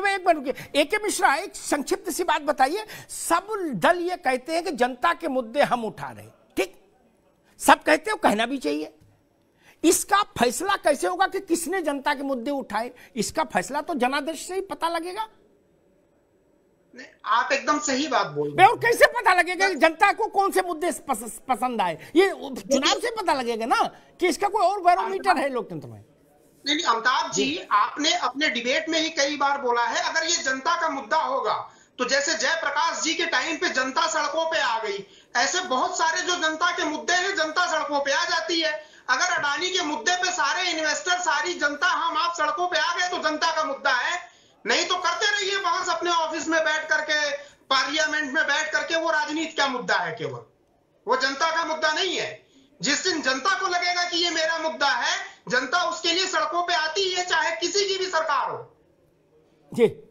में एक मिनट रुकिए। एके मिश्रा, एक संक्षिप्त सी बात बताइए। सब दल ये कहते हैं कि जनता के मुद्दे हम उठा रहे, ठीक, सब कहते हो, कहना भी चाहिए। इसका फैसला कैसे होगा कि किसने जनता के मुद्दे उठाए? इसका फैसला तो जनादेश से ही पता लगेगा। आप एकदम सही बात बोल रहे हैं। और कैसे पता लगेगा कि जनता को कौन से मुद्दे पसंद आए? ये चुनाव से पता लगेगा ना कि इसका कोई और बैरोमीटर है लोकतंत्र में। नहीं, अमिताभ जी, आपने अपने डिबेट में ही कई बार बोला है, अगर ये जनता का मुद्दा होगा तो जैसे जयप्रकाश जी के टाइम पे जनता सड़कों पे आ गई, ऐसे बहुत सारे जो जनता के मुद्दे हैं, जनता सड़कों पे आ जाती है। अगर अडानी के मुद्दे पे सारे इन्वेस्टर, सारी जनता, हम आप सड़कों पे आ गए तो जनता का मुद्दा है। नहीं तो करते रहिए बहस अपने ऑफिस में बैठ करके, पार्लियामेंट में बैठ करके, वो राजनीति का मुद्दा है, केवल वो जनता का मुद्दा नहीं है। जिस दिन जनता को लगेगा कि ये मेरा मुद्दा है, जनता उसके लिए सड़कों पे आती है, चाहे किसी की भी सरकार हो। जी।